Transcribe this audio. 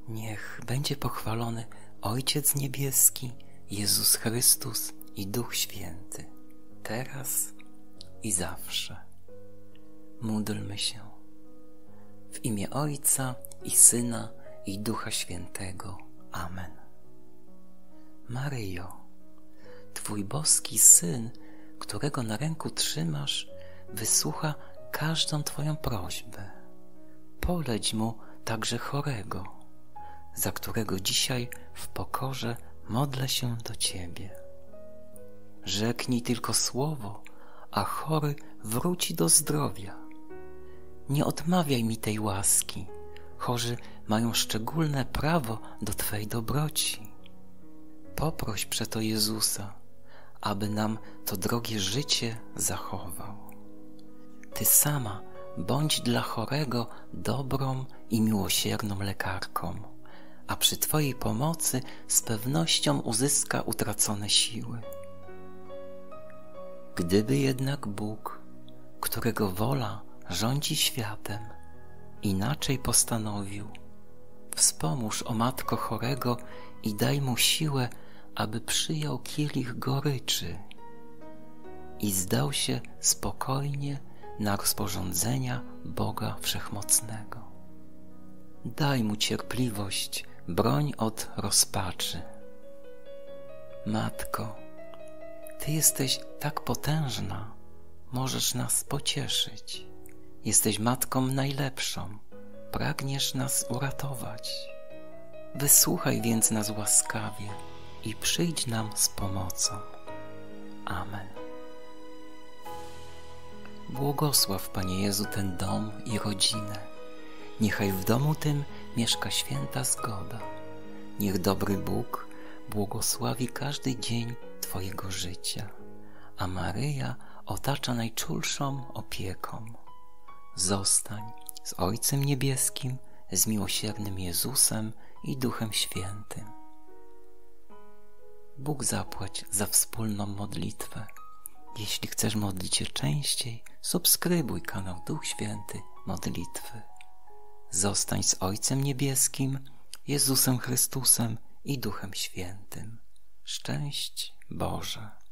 Niech będzie pochwalony Ojciec Niebieski, Jezus Chrystus i Duch Święty, teraz i zawsze. Módlmy się. W imię Ojca i Syna i Ducha Świętego. Amen. Maryjo, Twój boski Syn, którego na ręku trzymasz, wysłucha każdą Twoją prośbę. Poleć Mu także chorego, za którego dzisiaj w pokorze modlę się do Ciebie. Rzeknij tylko słowo, a chory wróci do zdrowia. Nie odmawiaj mi tej łaski, chorzy mają szczególne prawo do Twej dobroci. Poproś przeto Jezusa, aby nam to drogie życie zachował. Ty sama bądź dla chorego dobrą i miłosierną lekarką, a przy Twojej pomocy z pewnością uzyska utracone siły. Gdyby jednak Bóg, którego wola rządzi światem, inaczej postanowił, wspomóż, o Matko, chorego i daj mu siłę, aby przyjął kielich goryczy i zdał się spokojnie na rozporządzenia Boga Wszechmocnego. Daj mu cierpliwość, broń od rozpaczy. Matko, Ty jesteś tak potężna, możesz nas pocieszyć. Jesteś Matką najlepszą, pragniesz nas uratować. Wysłuchaj więc nas łaskawie i przyjdź nam z pomocą. Amen. Błogosław, Panie Jezu, ten dom i rodzinę. Niechaj w domu tym mieszka święta zgoda. Niech dobry Bóg błogosławi każdy dzień Twojego życia, a Maryja otacza najczulszą opieką. Zostań z Ojcem Niebieskim, z miłosiernym Jezusem i Duchem Świętym. Bóg zapłać za wspólną modlitwę. Jeśli chcesz modlić się częściej, subskrybuj kanał Duch Święty Modlitwy. Zostań z Ojcem Niebieskim, Jezusem Chrystusem i Duchem Świętym. Szczęść Boże.